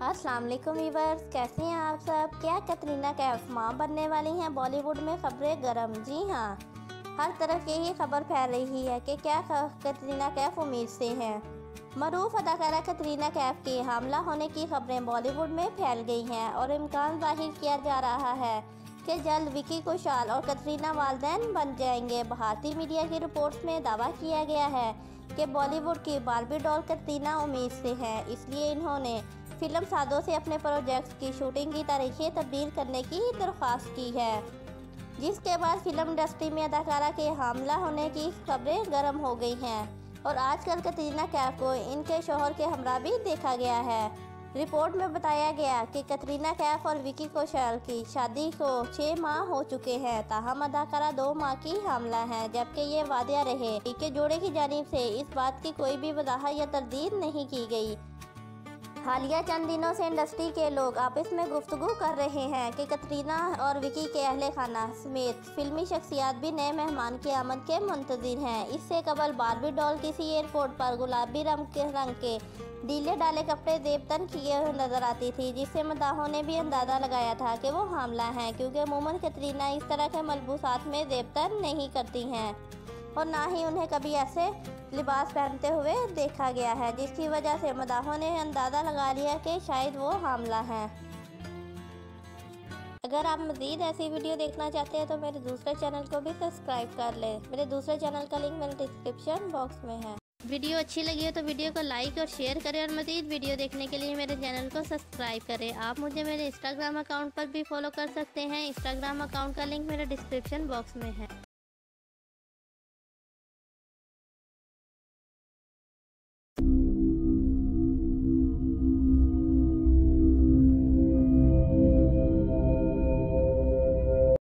अस्सलाम वालेकुम व्यूअर्स, कैसे हैं आप सब। क्या कतरीना कैफ मां बनने वाली हैं। बॉलीवुड में खबरें गरम। जी हाँ, हर तरफ यही खबर फैल रही है कि क्या कतरीना कैफ उम्मीद से हैं। मरूफ अदाकारा कतरीना कैफ के हमला होने की खबरें बॉलीवुड में फैल गई हैं और इम्कान जाहिर किया जा रहा है कि जल्द विकी कौशल और कतरीना वालिदैन बन जाएंगे। भारतीय मीडिया की रिपोर्ट्स में दावा किया गया है कि बॉलीवुड की बार्बी डॉल कतरीना उम्मीद से है, इसलिए इन्होंने फिल्म सादों से अपने प्रोजेक्ट्स की शूटिंग की तारीखें तब्दील करने की दरख्वास्त की है, जिसके बाद फिल्म इंडस्ट्री में अदाकारा के हमला होने की खबरें गर्म हो गई हैं और आजकल कतरीना कैफ को इनके शौहर के हमरा भी देखा गया है। रिपोर्ट में बताया गया कि कतरीना कैफ और विकी कौशल की शादी को 6 माह हो चुके हैं, ताहम अदाकारा 2 माह की हमला है, जबकि ये वादिया रहे कि जोड़े की जानिब से इस बात की कोई भी वजाहत या तरदीद नहीं की गई। हालिया चंद दिनों से इंडस्ट्री के लोग आपस में गुफ्तगू कर रहे हैं कि कतरीना और विकी के अहले खाना समेत फिल्मी शख्सियात भी नए मेहमान की आमद के मुंतज़िर हैं। इससे कबल बार्बी डॉल किसी एयरपोर्ट पर गुलाबी रंग के ढीले डाले कपड़े देवतन किए हुए नजर आती थी, जिससे मदाहों ने भी अंदाज़ा लगाया था कि वो हामला हैं, क्योंकि अमूमन कतरीना इस तरह के मलबूसात में देवतन नहीं करती हैं और ना ही उन्हें कभी ऐसे लिबास पहनते हुए देखा गया है, जिसकी वजह से मदाहों ने अंदाज़ा लगा लिया कि शायद वो हामला हैं। अगर आप मज़ीद ऐसी वीडियो देखना चाहते हैं तो मेरे दूसरे चैनल को भी सब्सक्राइब कर लें। मेरे दूसरे चैनल का लिंक मेरे डिस्क्रिप्शन बॉक्स में है। वीडियो अच्छी लगी हो तो वीडियो को लाइक और शेयर करें और मज़ीद वीडियो देखने के लिए मेरे चैनल को सब्सक्राइब करें। आप मुझे मेरे इंस्टाग्राम अकाउंट पर भी फॉलो कर सकते हैं। इंस्टाग्राम अकाउंट का लिंक मेरे डिस्क्रिप्शन बॉक्स में है।